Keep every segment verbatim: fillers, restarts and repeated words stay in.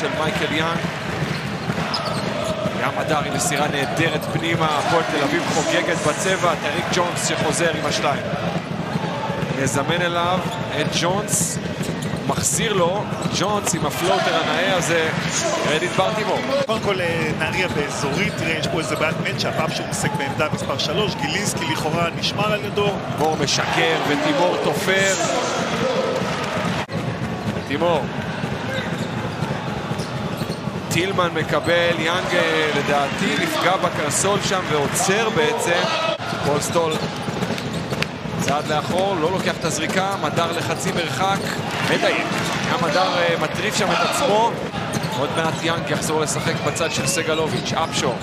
של מייקל יאנג. ים הדר עם מסירה נהדרת פנימה, הפועל תל אביב חוגגת בצבע, טריק ג'ונס שחוזר עם השתיים. נזמן אליו את ג'ונס, מחזיר לו, ג'ונס עם הפלוטר הנאה הזה, קרדיט ברטימור. קודם כל נהריה באזורית, תראה, יש פה איזה בעיית מצ'אפ, אפ שהוא משחק בעמדה מספר שלוש, גילינסקי לכאורה נשמר על ידו. בור משקר ותימור תופר. תימור. טילמן מקבל, יאנג לדעתי נפגע בקרסול שם ועוצר בעצם. פולסטול צעד לאחור, לא לוקח את הזריקה, מדר לחצי מרחק, מדייק. גם מדר מטריף שם את עצמו. עוד מעט יאנג יחזור לשחק בצד של סגלוביץ', אפשור.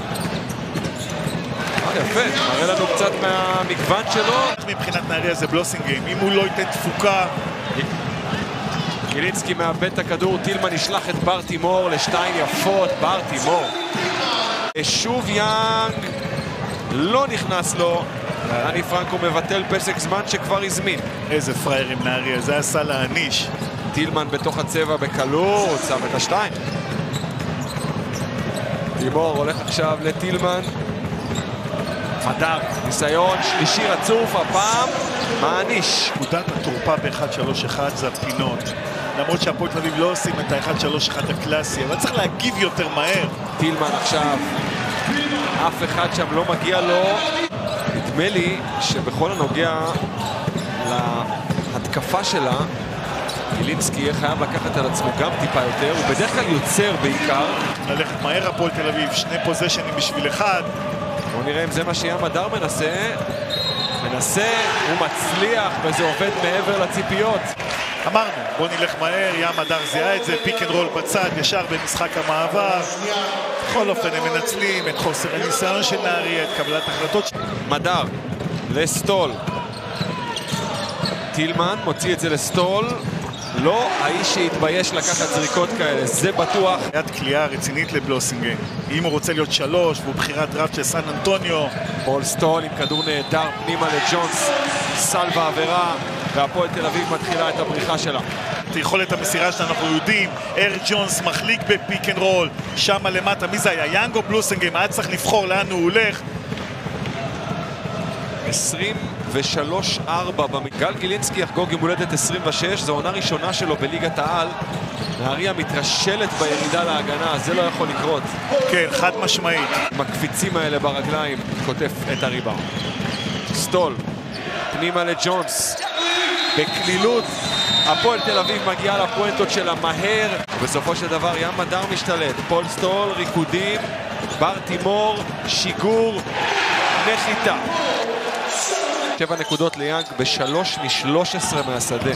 יפה, מראה לנו קצת מהמגוון שלו. מבחינת נהריה זה בלוסינגים, אם הוא לא ייתן תפוקה. גילינסקי מאבד את הכדור, טילמן ישלח את ברטימור לשתיים יפות, ברטימור. שוב יאנג, לא נכנס לו. רני פרנקו מבטל פסק זמן שכבר הזמין. איזה פרייר עם נהריה, זה עשה להניש. טילמן בתוך הצבע בקלות, שם את השתיים. תימור הולך עכשיו לטילמן. מדר, ניסיון שלישי רצוף, הפעם מעניש. נקודת התורפה ב-אחת שלוש אחת זה הפינות. למרות שהפועל תל אביב לא עושים את ה-אחת שלוש אחת הקלאסי, אבל צריך להגיב יותר מהר. טילמן עכשיו, אף אחד שם לא מגיע לו. נדמה לי שבכל הנוגע להתקפה שלה, גילינסקי יהיה חייב לקחת על עצמו גם טיפה יותר, הוא בדרך כלל יוצר בעיקר. ללכת מהר הפועל תל אביב, שני פוזיישנים בשביל אחד. בואו נראה אם זה מה שים הדר מנסה. מנסה, הוא מצליח, וזה עובד מעבר לציפיות. אמרנו, בואו נלך מהר, ים הדר זיהה את זה, פיק אנד רול בצד, ישר במשחק המעבר. בכל אופן הם מנצלים את חוסר הניסיון של נהריה, את קבלת החלטות. מדר, לסטול. טילמן מוציא את זה לסטול. לא האיש שהתבייש לקחת זריקות כאלה, זה בטוח. יד קליעה רצינית לבלוסינגן. אם הוא רוצה להיות שלוש, והוא בחירת דראפט של סן אנטוניו. פול סטול עם כדור נהדר פנימה לג'ונס, סל ועבירה, והפועל תל אביב מתחילה את הבריחה שלה. את יכולת המסירה שאנחנו יודעים, אר ג'ונס מחליק בפיק אנד רול, שם למטה, מי זה היה? יאנג או בלוסינגן? היה צריך לבחור לאן הוא הולך. עשרים ושלוש ארבע במגל. גילינסקי יחגוג יום הולדת עשרים ושש, זו עונה ראשונה שלו בליגת העל. נהריה מתרשלת בירידה להגנה, זה לא יכול לקרות. כן, חד משמעית. מקפיצים האלה ברגליים, כותף את הריבה. סטול, פנימה לג'ונס, בקלילות. הפועל תל אביב מגיעה לפואנטות שלה מהר, ובסופו של דבר ים הדר משתלט. פול סטול, ריקודים, ברטימור, שיגור, נחיתה. שבע נקודות ליאנג בשלוש משלוש עשרה מהשדה.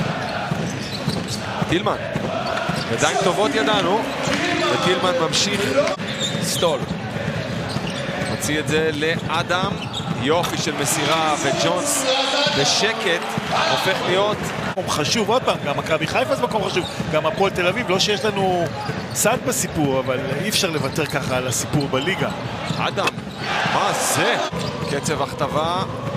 טילמן, ידיים טובות ידענו, וטילמן ממשיך. סטול מוציא את זה לאדם, יופי של מסירה, וג'ונס בשקט הופך להיות מקום חשוב. עוד פעם, גם מכבי חיפה זה מקום חשוב, גם הפועל תל אביב. לא שיש לנו צד בסיפור, אבל אי אפשר לוותר ככה על הסיפור בליגה. אדם, מה זה? קצב הכתבה.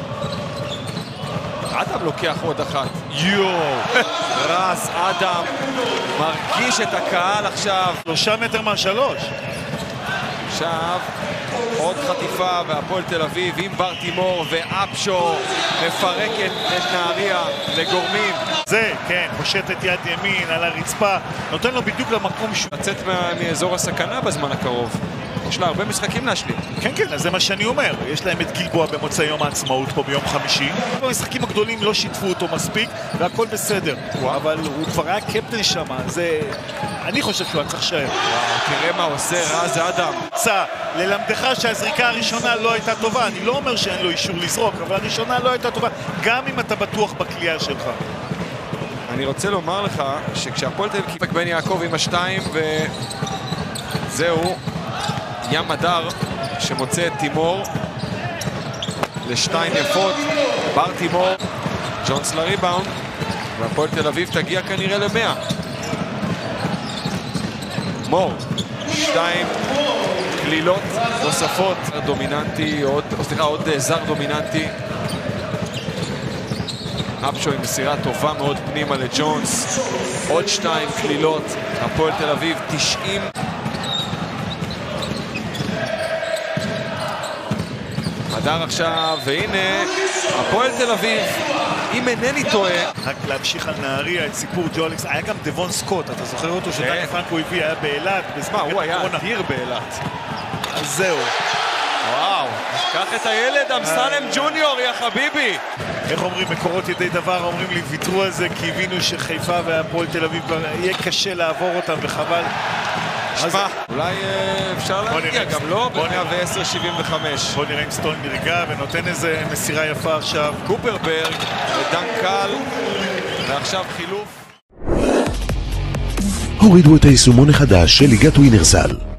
אדם לוקח עוד אחת. יואו, רס, אדם מרגיש את הקהל עכשיו. שלושה מטר מהשלוש. עכשיו עוד חטיפה, והפועל תל אביב עם ברטימור ואפשו מפרקת את נהריה לגורמים. זה, כן, פושט את יד ימין על הרצפה, נותן לו בדיוק למקום שהוא... לצאת מאזור הסכנה בזמן הקרוב. יש לה הרבה משחקים להשלים. כן, כן, אז זה מה שאני אומר. יש להם את גלבוע במוצאי יום העצמאות פה ביום חמישי. במשחקים הגדולים לא שיתפו אותו מספיק, והכל בסדר. וואו. אבל הוא כבר היה קפטן שם, זה... אני חושב שהוא היה צריך לשאר. וואו, תראה מה עושה רז אדם. צא, ללמדך שהזריקה הראשונה לא הייתה טובה. אני לא אומר שאין לו אישור לזרוק, אבל הראשונה לא הייתה טובה, גם אם אתה בטוח בקליעה שלך. אני רוצה לומר לך שכשהפועל תל אביב קיפק בן יעקב עם השתיים, וזהו, ים הדר שמוצא את תימור לשתיים יפות, ברטימור, ג'ונס לריבאונד, והפועל תל אביב תגיע כנראה למאה. מור, שתיים כלילות נוספות, דומיננטי, עוד, או סליחה, עוד זר דומיננטי. אפשו עם מסירה טובה מאוד פנימה לג'ונס. עוד שתיים כלילות. הפועל תל אביב תשעים. הדר עכשיו, והנה הפועל תל אביב, אם אינני טועה. רק להמשיך על נהריה את סיפור ג'ו אלכס, היה גם דבון סקוט, אתה זוכר אותו שדני פרנקו הביא, היה באילת. מה, הוא היה אדיר באילת. אז זהו. וואו, קח את הילד, אמסלם ג'וניור, יא חביבי. איך אומרים, מקורות ידי דבר, אומרים לי, ויתרו על זה כי הבינו שחיפה והפועל תל אביב יהיה קשה לעבור אותם וחבל. שמע, אולי אפשר להגיע, גם לא ב-מאה ועשר שבעים וחמש. בוא נראה אם סטול נרגע ונותן איזה מסירה יפה עכשיו. קופרברג ודנקל, ועכשיו חילוף. הורידו את היישומון החדש של ליגת ווינרסל.